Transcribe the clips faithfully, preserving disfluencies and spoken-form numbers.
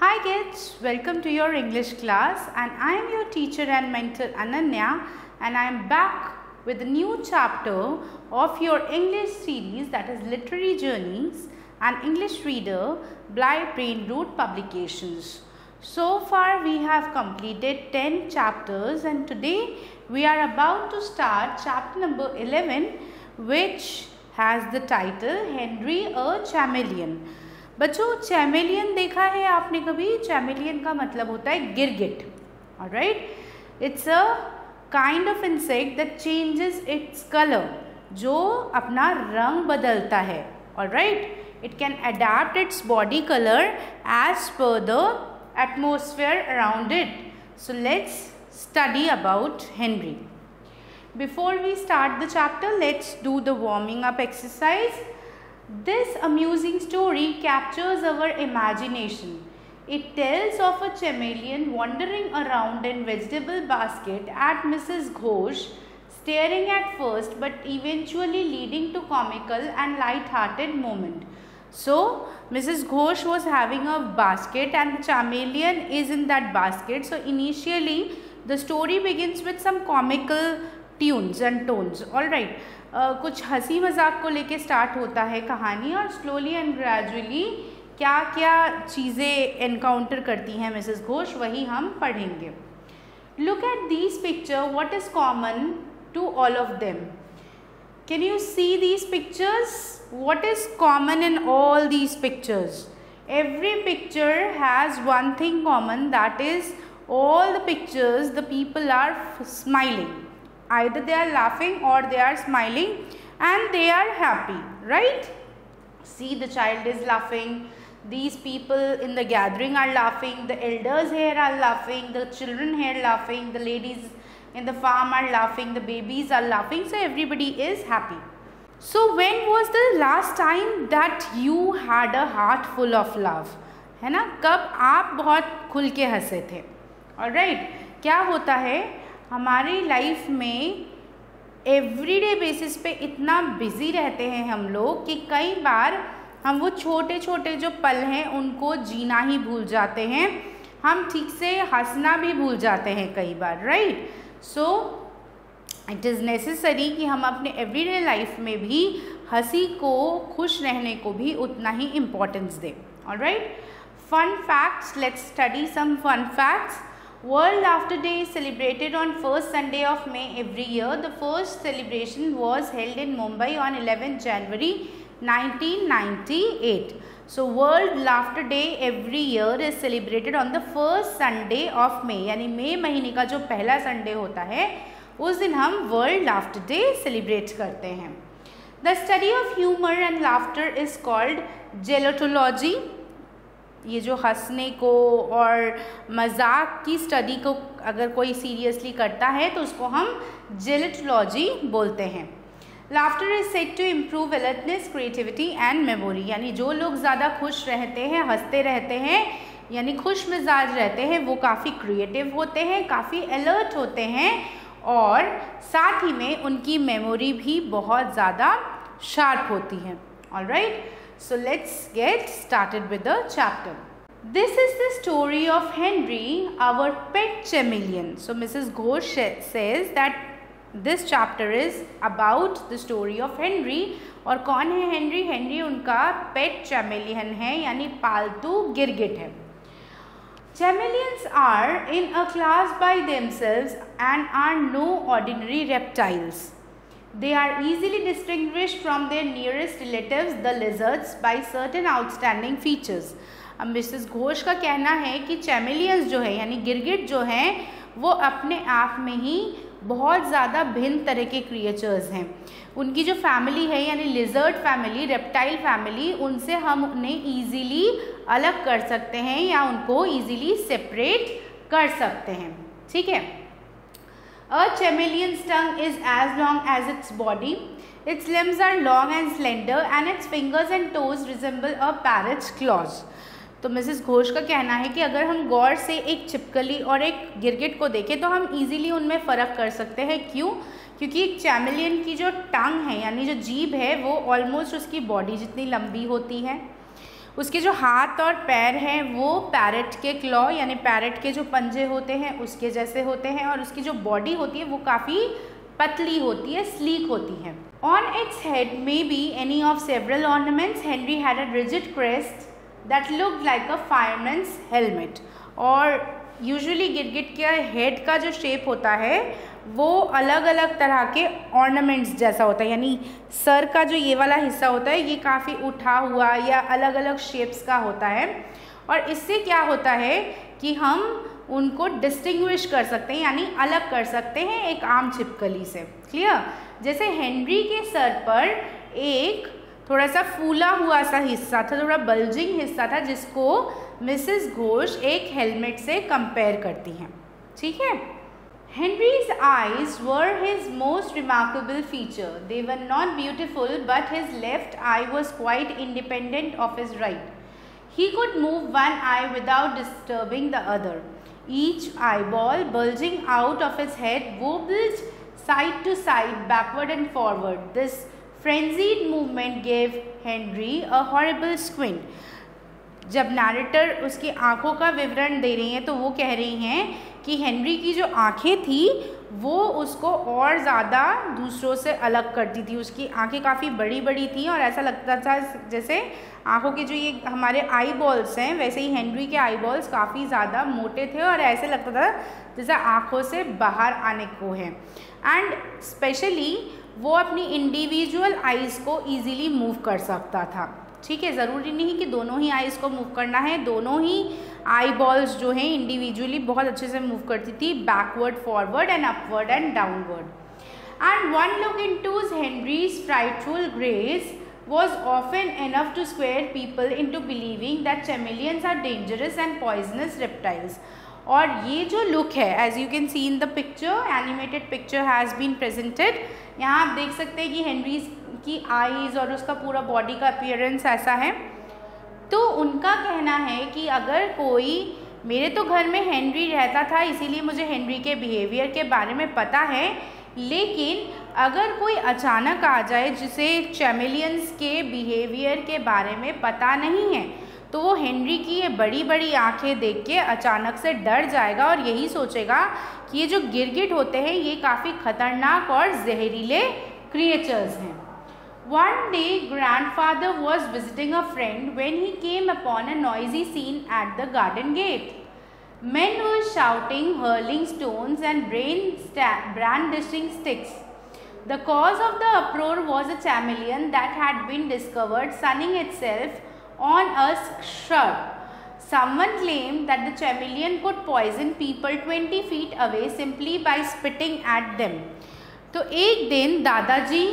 Hi kids, welcome to your English class and I am your teacher and mentor Ananya and I am back with a new chapter of your English series, that is Literary Journeys and English Reader by Brain Root Publications. So far we have completed ten chapters and today we are about to start chapter number eleven, which has the title Henry a Chameleon. बच्चों, चैमेलियन देखा है आपने कभी? चैमेलियन का मतलब होता है गिरगिट. Alright, it's a kind of insect that changes its colour, जो अपना रंग बदलता है. Alright, it can adapt its body colour as per the atmosphere around it. So let's study about Henry. Before we start the chapter, let's do the warming up exercise. This amusing story captures our imagination. It tells of a chameleon wandering around in vegetable basket at Missus Ghosh, staring at first but eventually leading to comical and light-hearted moment. So, Missus Ghosh was having a basket and the chameleon is in that basket. So, initially the story begins with some comical tunes and tones. All right. Uh, कुछ हंसी मजाक को लेके start होता है कहानी और slowly and gradually क्या क्या चीज़ें एनकाउंटर करती हैं मिसेस घोष, वही हम पढ़ेंगे. Look at these picture. What is common to all of them? Can you see these pictures? What is common in all these pictures? Every picture has one thing common, that is all the pictures the people are smiling. Either they are laughing or they are smiling and they are happy, right? See, the child is laughing, these people in the gathering are laughing, the elders here are laughing, the children here laughing, the ladies in the farm are laughing, the babies are laughing, so everybody is happy. So when was the last time that you had a heart full of love? है ना, कब आप बहुत खुल के हंसे थे? Alright, क्या होता है हमारी लाइफ में एवरीडे बेसिस पे इतना बिजी रहते हैं हम लोग कि कई बार हम वो छोटे छोटे जो पल हैं उनको जीना ही भूल जाते हैं. हम ठीक से हंसना भी भूल जाते हैं कई बार, right? So it is necessary कि हम अपने एवरीडे लाइफ में भी हंसी को, खुश रहने को भी उतना ही इम्पोर्टेंस दें. Alright, fun facts. Let's study some fun facts. World Laughter Day is celebrated on first Sunday of May every year. The first celebration was held in Mumbai on eleventh January nineteen ninety-eight. So World Laughter Day every year is celebrated on the first Sunday of May. यानी मई महीने का जो पहला Sunday होता है उस दिन हम World Laughter Day celebrate करते हैं. The study of humor and laughter is called gelotology. ये जो हंसने को और मजाक की स्टडी को अगर कोई सीरियसली करता है तो उसको हम जेलिटोलॉजी बोलते हैं. Laughter is said to improve alertness, creativity and memory. यानी जो लोग ज़्यादा खुश रहते हैं, हंसते रहते हैं, यानी खुश मिजाज रहते हैं, वो काफ़ी क्रिएटिव होते हैं, काफ़ी अलर्ट होते हैं और साथ ही में उनकी मेमोरी भी बहुत ज़्यादा शार्प होती है. Alright, so let's get started with the chapter. This is the story of Henry, our pet chameleon. So Missus Ghosh says that this chapter is about the story of Henry. और कौन है Henry? Henry उनका pet chameleon है, यानी पालतू गिरगिट है. Chameleons are in a class by themselves and are no ordinary reptiles. They are easily distinguished from their nearest relatives, the lizards, by certain outstanding features. अब मिसेस घोष का कहना है कि चैमेलियंस जो है यानी गिरगिट जो हैं वो अपने आप में ही बहुत ज़्यादा भिन्न तरह के क्रिएचर्स हैं. उनकी जो फैमिली है यानी लिजर्ड फैमिली, रेप्टाइल फैमिली, उनसे हम उन्हें ईजीली अलग कर सकते हैं या उनको ईजीली सेपरेट कर सकते हैं. ठीक है. A chameleon's tongue is as long as its body. Its limbs are long and slender and its fingers and toes resemble a parrot's claws. तो मिसेस घोष का कहना है कि अगर हम गौर से एक छिपकली और एक गिरगिट को देखें तो हम इजीली उनमें फ़र्क कर सकते हैं. क्यों? क्योंकि एक चैमेलियन की जो टंग है यानी जो जीभ है वो ऑलमोस्ट उसकी बॉडी जितनी लंबी होती है उसके जो हाथ और पैर हैं वो पैरेट के क्लॉ यानी पैरेट के जो पंजे होते हैं उसके जैसे होते हैं, और उसकी जो बॉडी होती है वो काफ़ी पतली होती है, स्लीक होती है। On its head may be any of several ornaments. Henry had a rigid crest that looked like a fireman's helmet. और यूजुअली गिरगिट के हेड का जो शेप होता है वो अलग अलग तरह के ऑर्नामेंट्स जैसा होता है, यानी सर का जो ये वाला हिस्सा होता है ये काफ़ी उठा हुआ या अलग अलग शेप्स का होता है। और इससे क्या होता है कि हम उनको डिस्टिंग्विश कर सकते हैं, यानी अलग कर सकते हैं एक आम छिपकली से। क्लियर? जैसे हेनरी के सर पर एक थोड़ा सा फूला हुआ सा हिस्सा था, थोड़ा बल्जिंग हिस्सा था, जिसको मिसेस घोष एक हेलमेट से कंपेयर करती हैं। ठीक है? Henry's eyes were his most remarkable feature. They were not beautiful, but his left eye was quite independent of his right. He could move one eye without disturbing the other. Each eyeball bulging out of his head wobbled side to side, backward and forward. This frenzied movement gave Henry a horrible squint. जब narrator उसकी आँखों का विवरण दे रही हैं तो वो कह रही हैं कि हेनरी की जो आँखें थी वो उसको और ज़्यादा दूसरों से अलग करती थी। उसकी आँखें काफ़ी बड़ी बड़ी थी और ऐसा लगता था जैसे आँखों के जो ये हमारे आई बॉल्स हैं वैसे ही हेनरी के आई बॉल्स काफ़ी ज़्यादा मोटे थे और ऐसे लगता था जैसे आँखों से बाहर आने को है। एंड स्पेशली वो अपनी इंडिविजुअल आइज़ को ईजीली मूव कर सकता था। ठीक है, ज़रूरी नहीं कि दोनों ही आइज़ को मूव करना है, दोनों ही आई बॉल्स जो हैं इंडिविजुअली बहुत अच्छे से मूव करती थी, backward, forward and upward and downward. And one look into Henry's frightful grace was often enough to scare people into believing that chameleons are dangerous and poisonous reptiles. और ये जो लुक है, as you can see in the picture, animated picture has been presented. यहाँ आप देख सकते हैं कि हेनरी की आईज़ और उसका पूरा बॉडी का अपीयरेंस ऐसा है। तो उनका कहना है कि अगर कोई, मेरे तो घर में हेनरी रहता था इसीलिए मुझे हेनरी के बिहेवियर के बारे में पता है, लेकिन अगर कोई अचानक आ जाए जिसे चैमेलियंस के बिहेवियर के बारे में पता नहीं है तो वो हेनरी की ये बड़ी बड़ी आंखें देख के अचानक से डर जाएगा और यही सोचेगा कि ये जो गिरगिट होते हैं ये काफ़ी खतरनाक और जहरीले क्रिएचर्स हैं। One day grandfather was visiting a friend when he came upon a noisy scene at the garden gate. Men were shouting, hurling stones and brandishing sticks. The cause of the uproar was a chameleon that had been discovered sunning itself on a shrub. Someone claimed that the chameleon could poison people twenty feet away simply by spitting at them. तो एक दिन दादाजी,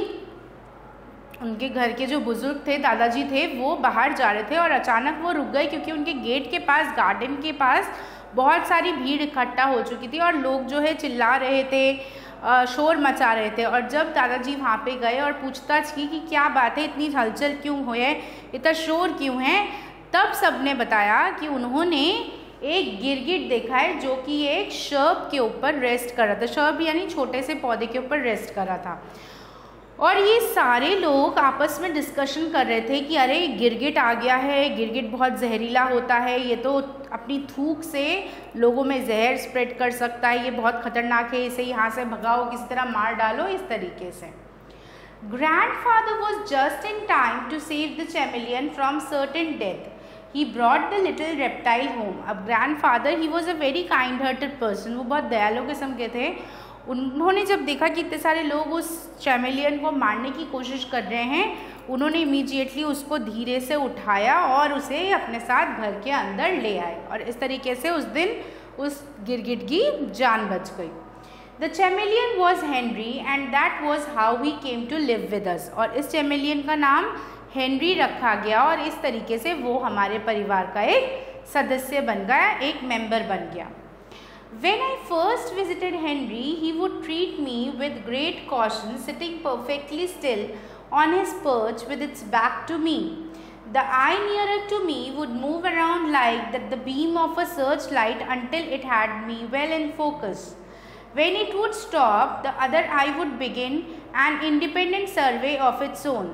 उनके घर के जो बुजुर्ग थे, दादाजी थे, वो बाहर जा रहे थे और अचानक वो रुक गए क्योंकि उनके गेट के पास, गार्डन के पास बहुत सारी भीड़ इकट्ठा हो चुकी थी और लोग जो है चिल्ला रहे थे, शोर मचा रहे थे। और जब दादाजी वहाँ पे गए और पूछताछ की कि क्या बात है, इतनी हलचल क्यों हो है, इतना शोर क्यों है, तब सबने बताया कि उन्होंने एक गिरगिट देखा है जो कि एक शर्ब के ऊपर रेस्ट कर रहा था। शर्ब यानी छोटे से पौधे के ऊपर रेस्ट कर रहा था। और ये सारे लोग आपस में डिस्कशन कर रहे थे कि अरे गिरगिट आ गया है, गिरगिट बहुत जहरीला होता है, ये तो अपनी थूक से लोगों में जहर स्प्रेड कर सकता है, ये बहुत खतरनाक है, इसे यहाँ से भगाओ, किसी तरह मार डालो, इस तरीके से। Grandfather was just in time to save the chameleon from certain death. He brought the little reptile home. अब grandfather, he was a very kind-hearted person, वो बहुत दयालु किस्म के थे। उन्होंने जब देखा कि इतने सारे लोग उस चैमेलियन को मारने की कोशिश कर रहे हैं, उन्होंने इमीडिएटली उसको धीरे से उठाया और उसे अपने साथ घर के अंदर ले आए और इस तरीके से उस दिन उस गिरगिट की जान बच गई। The chameleon was Henry and that was how he came to live with us. और इस चैमेलियन का नाम हेनरी रखा गया और इस तरीके से वो हमारे परिवार का एक सदस्य बन गया, एक मेंबर बन गया। When I first visited Henry, he would treat me with great caution, sitting perfectly still on his perch with its back to me. The eye nearer to me would move around like that the beam of a searchlight until it had me well in focus. When it would stop, the other eye would begin an independent survey of its own.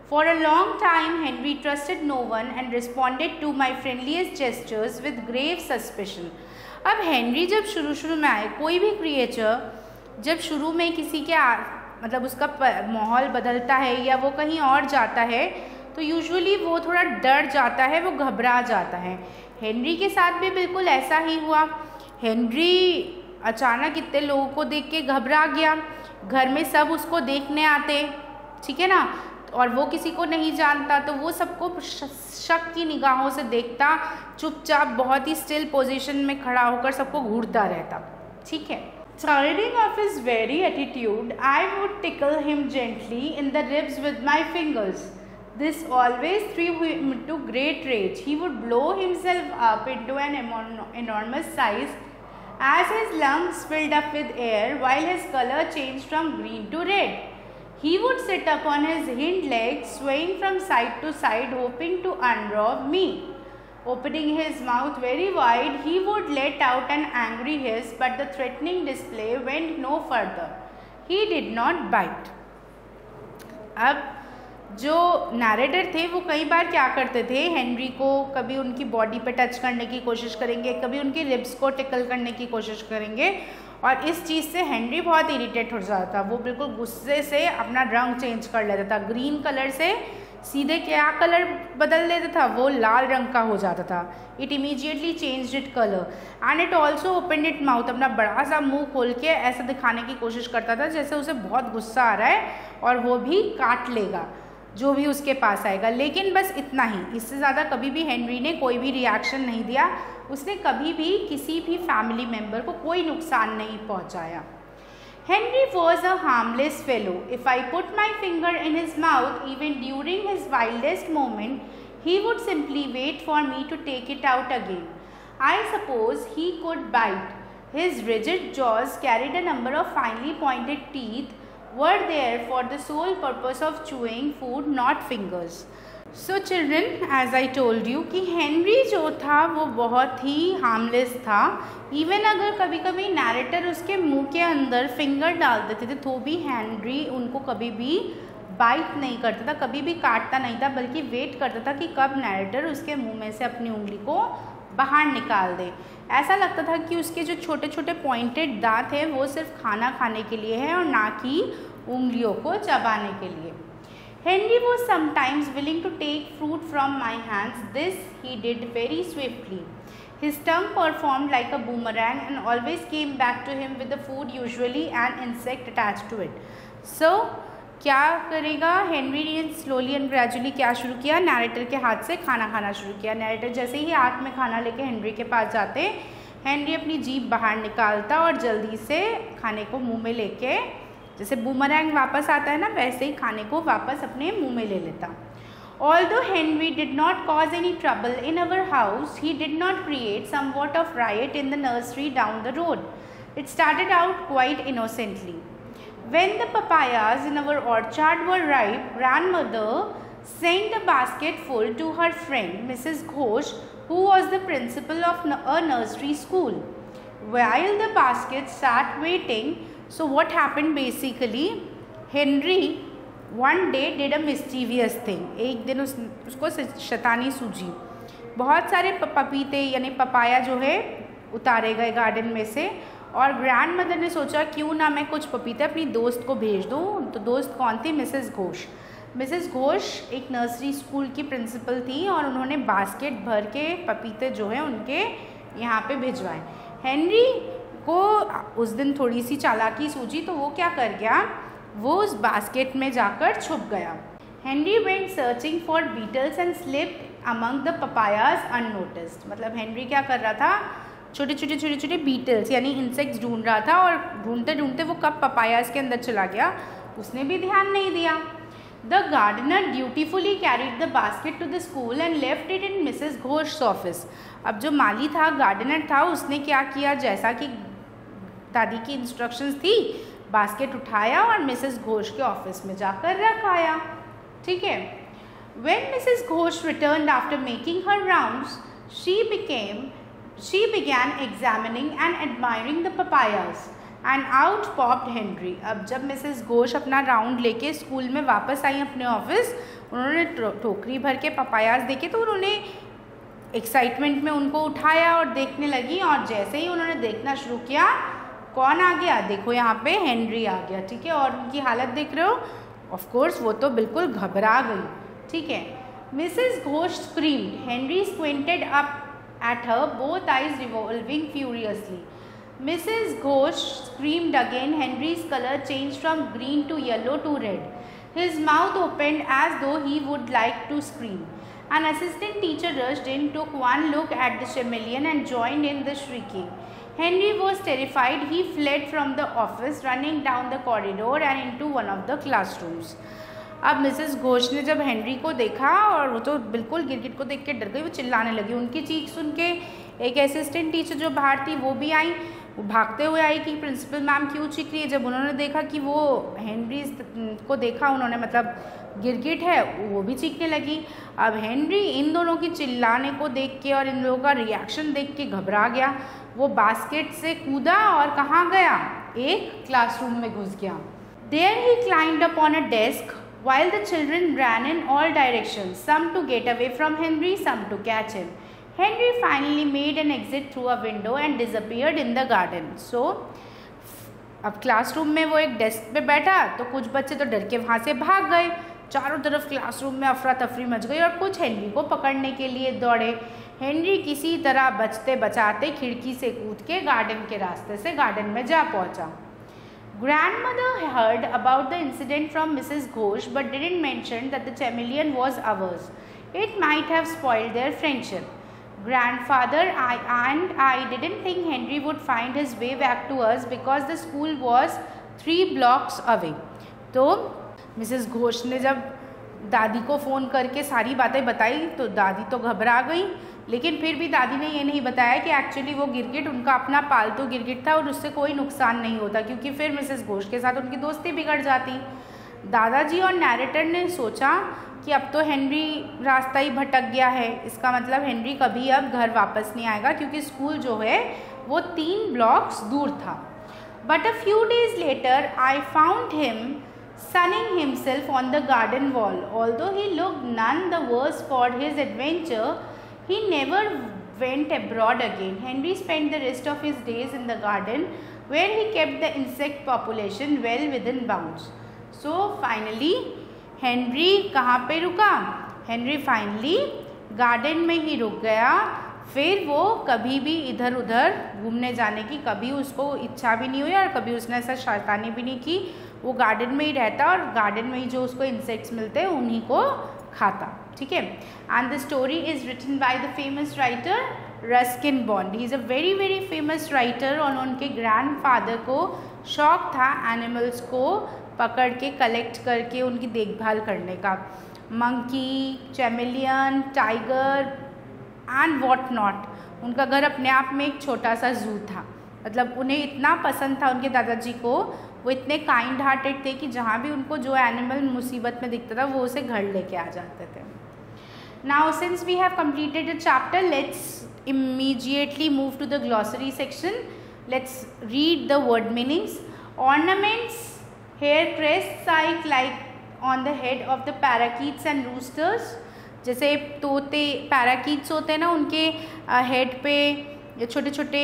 For a long time, Henry trusted no one and responded to my friendliest gestures with grave suspicion. अब Henry जब शुरू शुरू में आए, कोई भी creature जब शुरू में किसी के आ, मतलब उसका माहौल बदलता है या वो कहीं और जाता है तो यूजुअली वो थोड़ा डर जाता है, वो घबरा जाता है। हेनरी के साथ भी बिल्कुल ऐसा ही हुआ। हेनरी अचानक इतने लोगों को देख के घबरा गया। घर में सब उसको देखने आते, ठीक है ना, और वो किसी को नहीं जानता तो वो सबको शक की निगाहों से देखता, चुपचाप बहुत ही स्टिल पोजीशन में खड़ा होकर सबको घूरता रहता, ठीक है। Tiring of his very attitude, I would tickle him gently in the ribs with my fingers. This always threw him into great rage. He would blow himself up into an enormous size as his lungs filled up with air while his color changed from green to red. He would sit up on his hind legs, swaying from side to side, hoping to unrobe me. Opening his mouth very wide, he would let out an angry hiss, but the threatening display went no further. He did not bite. अब जो narrator थे वो कई बार क्या करते थे, Henry को कभी उनकी बॉडी पे टच करने की कोशिश करेंगे, कभी उनकी रिब्स को टिकल करने की कोशिश करेंगे, और इस चीज़ से हेनरी बहुत इरिटेट हो जाता था। वो बिल्कुल गुस्से से अपना रंग चेंज कर लेता था। ग्रीन कलर से सीधे क्या कलर बदल देता था, वो लाल रंग का हो जाता था। It immediately change it colour and it also open it mouth. अपना बड़ा सा मुंह खोल के ऐसा दिखाने की कोशिश करता था जैसे उसे बहुत गुस्सा आ रहा है और वो भी काट लेगा जो भी उसके पास आएगा। लेकिन बस इतना ही, इससे ज़्यादा कभी भी हेनरी ने कोई भी रिएक्शन नहीं दिया। उसने कभी भी किसी भी फैमिली मेम्बर को कोई नुकसान नहीं पहुंचाया। Henry was a harmless fellow. If I put my finger in his mouth, even during his wildest moment, he would simply wait for me to take it out again. I suppose he could bite. His rigid jaws carried a number of finely pointed teeth, were there for the sole purpose of chewing food, not fingers. So children, as I told you कि Henry जो था वो बहुत ही harmless था। Even अगर कभी कभी narrator उसके मुंह के अंदर फिंगर डाल देते थे तो भी हेनरी उनको कभी भी बाइट नहीं करता था, कभी भी काटता नहीं था, बल्कि वेट करता था कि कब नैरेटर उसके मुंह में से अपनी उंगली को बाहर निकाल दे। ऐसा लगता था कि उसके जो छोटे छोटे पॉइंटेड दांत हैं वो सिर्फ खाना खाने के लिए है और ना कि उंगलियों को चबाने के लिए। Henry was sometimes willing to take fruit from my hands. This he did very swiftly. His tongue performed like a boomerang and always came back to him with the food, usually an insect attached to it. So, क्या करेगा Henry ने slowly and gradually क्या शुरू किया, narrator के हाथ से खाना खाना शुरू किया। नैरेटर जैसे ही हाथ में खाना लेके हेनरी के पास जाते, हेनरी अपनी जीभ बाहर निकालता और जल्दी से खाने को मुंह में लेके, जैसे बूमरैंग वापस आता है ना, वैसे ही खाने को वापस अपने मुंह में ले लेता। Although Henry did not cause any trouble in our house, he did not create somewhat of riot in the nursery down the road. It started out quite innocently. When the papayas in our orchard were ripe, grandmother sent a basket full to her friend Missus Ghosh, who was the principal of a nursery school. While the basket sat waiting, so what happened basically, Henry one day did a mischievous thing. एक दिन उस उसको शैतानी सूझी। बहुत सारे पपीते यानी पपाया जो है उतारे गए गार्डन में से, और ग्रैंड मदर ने सोचा क्यों ना मैं कुछ पपीते अपनी दोस्त को भेज दूँ। तो दोस्त कौन थी? मिसेस घोष। मिसेस घोष एक नर्सरी स्कूल की प्रिंसिपल थी और उन्होंने बास्केट भर के पपीते जो है उनके यहाँ पे भिजवाए। हेनरी को उस दिन थोड़ी सी चालाकी सूझी, तो वो क्या कर गया, वो उस बास्केट में जाकर छुप गया। Henry went searching for beetles and slipped among the papayas unnoticed. मतलब हेनरी क्या कर रहा था, छोटे छोटे छोटे छोटे बीटल्स यानी इंसेक्ट्स ढूंढ रहा था, और ढूंढते ढूंढते वो कब पपायाज के अंदर चला गया उसने भी ध्यान नहीं दिया। The gardener dutifully carried the basket to the school and left it in Mrs Ghosh office. अब जो माली था, गार्डनर था, उसने क्या किया, जैसा कि दादी की इंस्ट्रक्शंस थी, बास्केट उठाया और मिसेस घोष के ऑफिस में जाकर रख आया। ठीक है। When Mrs Ghosh returned after making her rounds, she became she began examining and admiring the papayas. And out popped Henry. अब जब मिसेस घोष अपना राउंड लेके स्कूल में वापस आई अपने ऑफिस, उन्होंने टोकरी भर के पपायाज देखे तो उन्होंने एक्साइटमेंट में उनको उठाया और देखने लगी, और जैसे ही उन्होंने देखना शुरू किया, कौन आ गया? देखो यहाँ पे हेनरी आ गया, ठीक है। और उनकी हालत देख रहे हो, ऑफ कोर्स वो तो बिल्कुल घबरा गई, ठीक है। Mrs Ghosh screamed, Henry squinted up at her, both eyes revolving furiously. Missus Ghosh screamed again. Henry's color changed from green to yellow to red. His mouth opened as though he would like to scream. An assistant teacher rushed in, took one look at the chameleon and joined in the shrieking. Henry was terrified. He fled from the office, running down the corridor and into one of the classrooms. अब Mrs Ghosh ने जब Henry को देखा, और वो तो बिल्कुल गिरगिट को देख के डर गई, वो चिल्लाने लगी। उनकी चीख सुन के एक असिस्टेंट टीचर जो बाहर थी वो भी आई, वो भागते हुए आई कि प्रिंसिपल मैम क्यों चीख रही है। जब उन्होंने देखा कि वो हेनरी को देखा उन्होंने, मतलब गिरगिट है, वो भी चीखने लगी। अब हेनरी इन दोनों की चिल्लाने को देख के और इन लोगों का रिएक्शन देख के घबरा गया। वो बास्केट से कूदा और कहाँ गया? एक क्लासरूम में घुस गया। There he climbed upon a desk while the children ran in all directions, some to get away from Henry, some to catch him. Henry finally made an exit through a window and disappeared in the garden. So, अब classroom में वो एक desk पे बैठा तो कुछ बच्चे तो डर के वहाँ से भाग गए, चारों तरफ क्लासरूम में अफरा तफरी मच गई, और कुछ हेनरी को पकड़ने के लिए दौड़े। हेनरी किसी तरह बचते बचाते खिड़की से कूद के गार्डन के रास्ते से गार्डन में जा पहुँचा। Grandmother heard about the incident from Missus Ghosh but didn't mention that the chameleon was ours. It might have spoiled their friendship. Grandfather I, and I didn't think Henry would find his way back to us because the school was three blocks away. तो Mrs Ghosh ने जब दादी को phone करके सारी बातें बताई तो दादी तो घबरा गई, लेकिन फिर भी दादी ने ये नहीं बताया कि एक्चुअली वो गिरगिट उनका अपना पालतू गिरगिट था और उससे कोई नुकसान नहीं होता, क्योंकि फिर मिसेस घोष के साथ उनकी दोस्ती बिगड़ जाती। दादाजी और नैरेटर ने सोचा कि अब तो हेनरी रास्ता ही भटक गया है, इसका मतलब हेनरी कभी अब घर वापस नहीं आएगा, क्योंकि स्कूल जो है वो तीन ब्लॉक्स दूर था। But a few days later I found him sunning himself on the garden wall. Although he looked none the worse for his adventure, he never went abroad again. Henry spent the rest of his days in the garden, where he kept the insect population well within bounds. So finally, Henry कहाँ पे रुका? Henry finally garden में ही रुक गया। फिर वो कभी भी इधर उधर घूमने जाने की कभी उसको इच्छा भी नहीं हुई और कभी उसने ऐसा शैतानी भी नहीं की। वो गार्डन में ही रहता और गार्डन में ही जो उसको इंसेक्ट्स मिलते हैं उन्हीं को खाता, ठीक है। And the story is written by the famous writer Ruskin Bond. He is a very very famous writer, और उनके ग्रैंडफादर को शौक था एनिमल्स को पकड़ के कलेक्ट करके उनकी देखभाल करने का। Monkey, chameleon, tiger and what not. उनका घर अपने आप में एक छोटा सा जू था। मतलब उन्हें इतना पसंद था उनके दादाजी को, वो इतने काइंड हार्टेड थे कि जहाँ भी उनको जो एनिमल मुसीबत में दिखता था वो उसे घर लेके आ जाते थे। Now since we have completed the chapter, let's immediately move to the glossary section. Let's read the word meanings. Ornaments, hair crest like on the head of the parakeets and roosters. जैसे तोते पैराकीट्स होते हैं ना, उनके head पे छोटे छोटे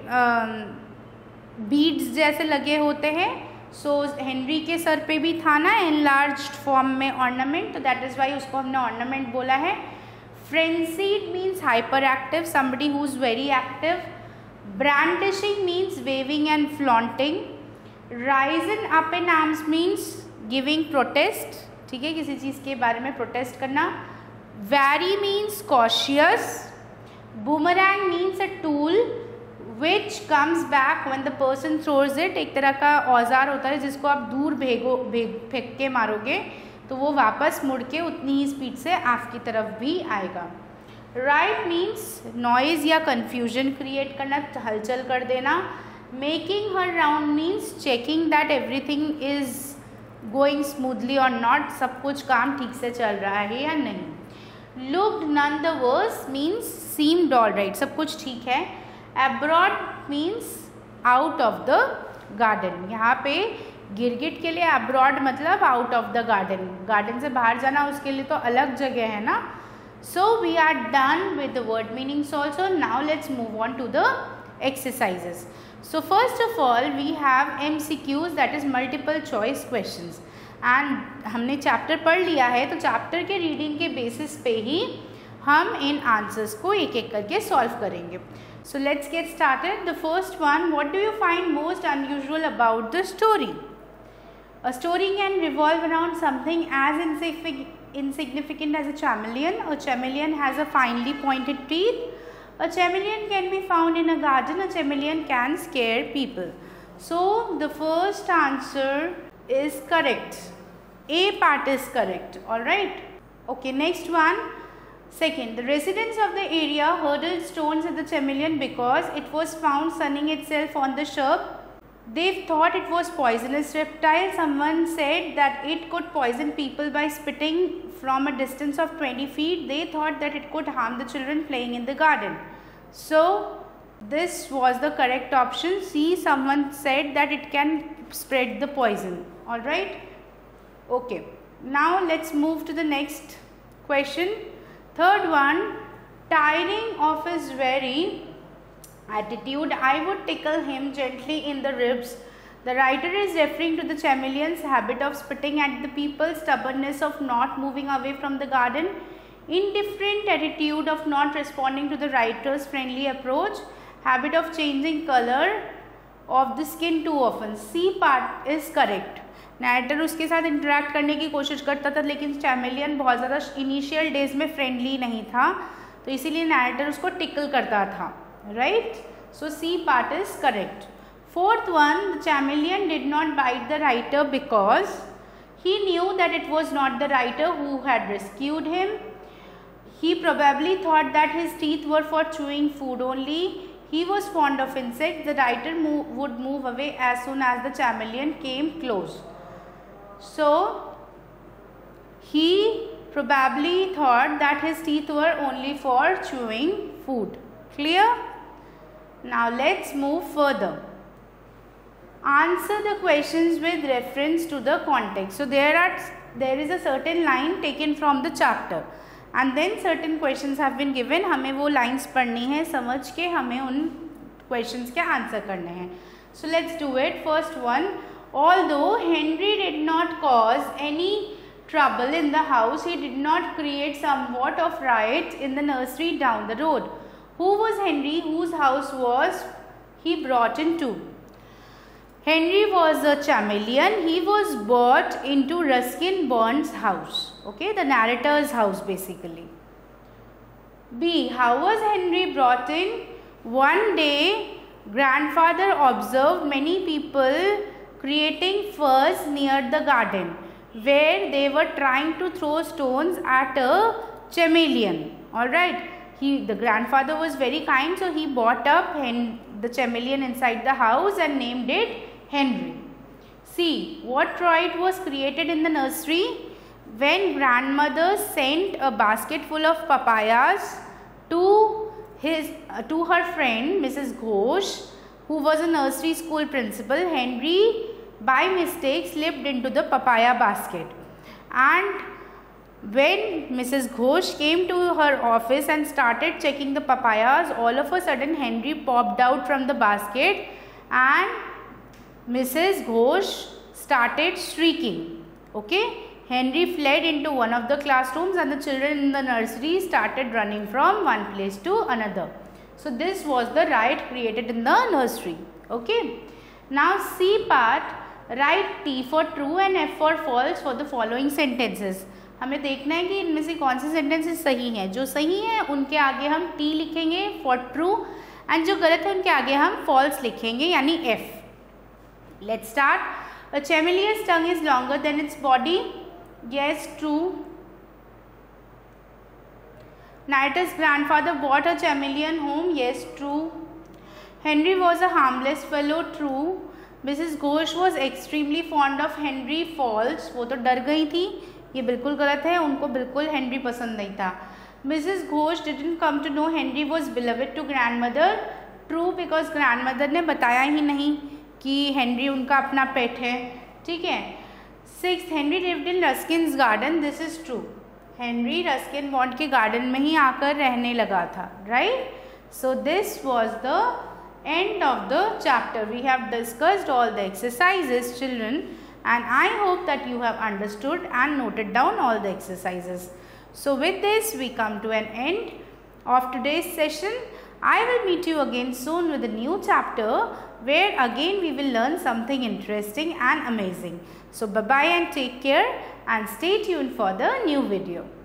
beads जैसे लगे होते हैं. सो हेनरी के सर पे भी था ना एनलार्ज्ड फॉर्म में ऑर्नामेंट, तो दैट इज़ वाई उसको हमने ऑर्नामेंट बोला है. Frenzied means hyper active, somebody who is very active. Brandishing means waving and flaunting. Risen up in arms means giving protest, ठीक है, किसी चीज़ के बारे में प्रोटेस्ट करना. Wary means cautious. Boomerang means a tool which comes back when the person throws it. एक तरह का औजार होता है जिसको आप दूर भेगो भेग फेंक के मारोगे तो वो वापस मुड़ के उतनी ही स्पीड से आपकी तरफ भी आएगा. राइट मीन्स नॉइज़ या कन्फ्यूजन क्रिएट करना, हलचल कर देना. Making her round means checking that everything is going smoothly और नॉट, सब कुछ काम ठीक से चल रहा है या नहीं. Looked none the worse means seemed all right, सब कुछ ठीक है. Abroad means out of the garden. यहाँ पे गिरगिट के लिए अब्रॉड मतलब out of the garden, garden से बाहर जाना उसके लिए तो अलग जगह है ना। So we are done with the word meanings also. Now let's move on to the exercises. So first of all we have M C Qs, that is multiple choice questions. एंड हमने चैप्टर पढ़ लिया है तो chapter के reading के basis पे ही हम इन आंसर्स को एक एक करके सॉल्व करेंगे। So let's get started. The first one, what do you find most unusual about the story? A story can revolve around something as insignificant as a chameleon. A chameleon has a finely pointed teeth. A chameleon can be found in a garden. A chameleon can scare people. So the first answer is correct. A part is correct. All right. Okay, next one. Second, the residents of the area hurled stones at the chameleon because it was found sunning itself on the shrub. They thought it was poisonous reptile. Someone said that it could poison people by spitting from a distance of twenty feet. They thought that it could harm the children playing in the garden. So this was the correct option. C, someone said that it can spread the poison. All right. Okay. Now let's move to the next question. Third one, tiring of his very attitude, I would tickle him gently in the ribs. The writer is referring to the chameleon's habit of spitting at the people, stubbornness of not moving away from the garden, indifferent attitude of not responding to the writer's friendly approach, habit of changing color of the skin too often. C part is correct. Narrator उसके साथ interact करने की कोशिश करता था लेकिन चैमेलियन बहुत ज़्यादा इनिशियल डेज में फ्रेंडली नहीं था तो इसीलिए नैरेटर उसको टिकल करता था। Right? So C part is correct. Fourth one, the chameleon did not bite the writer because he knew that it was not the writer who had rescued him. He probably thought that his teeth were for chewing food only. He was fond of insects. The writer move, would move away as soon as the chameleon came close. So he probably thought that his teeth were only for chewing food. Clear? Now let's move further. Answer the questions with reference to the context. So there are there is a certain line taken from the chapter and then certain questions have been given. हमें वो lines पढ़नी है, समझ के हमें उन questions के answer करने हैं. So let's do it. First one, although Henry did not cause any trouble in the house, he did not create somewhat of riot in the nursery down the road. Who was Henry? Whose house was he brought into? Henry was a chameleon. He was brought into Ruskin Bond's house. Okay, the narrator's house basically. B, how was Henry brought in? One day, grandfather observed many people creating furs near the garden where they were trying to throw stones at a chameleon. All right. He, the grandfather was very kind, so he brought up hen, the chameleon inside the house and named it Henry. C, what riot was created in the nursery? When grandmother sent a basket full of papayas to his uh, to her friend Missus Ghosh, who was a nursery school principal, Henry by mistake slipped into the papaya basket. And when Missus Ghosh came to her office and started checking the papayas, all of a sudden Henry popped out from the basket and Missus Ghosh started shrieking. Okay, Henry fled into one of the classrooms and the children in the nursery started running from one place to another. So this was the riot created in the nursery. Okay, now C part, write T for true and F for false for the following sentences. हमें देखना है कि इनमें से कौन से sentences सही हैं। जो सही हैं उनके आगे हम टी लिखेंगे फॉर ट्रू एंड जो गलत है उनके आगे हम फॉल्स लिखेंगे यानी F. Let's start. A chameleon's tongue is longer than its body. Yes, true. Knight's grandfather bought a chameleon home. Yes, true. Henry was a harmless fellow. True. Mrs Ghosh was extremely fond of Henry. False. वो तो डर गई थी, ये बिल्कुल गलत है, उनको बिल्कुल हेनरी पसंद नहीं था. Mrs Ghosh didn't come to know Henry was beloved to grandmother. True, because grandmother ने बताया ही नहीं कि हेनरी उनका अपना पेट है, ठीक है। Six, Henry lived in Ruskin's garden, this is true. Henry Ruskin Bond के गार्डन में ही आकर रहने लगा था, right. So this was the end of the chapter. We have discussed all the exercises, children, and I hope that you have understood and noted down all the exercises. So with this we come to an end of today's session. I will meet you again soon with a new chapter where again we will learn something interesting and amazing. So bye bye and take care and stay tuned for the new video.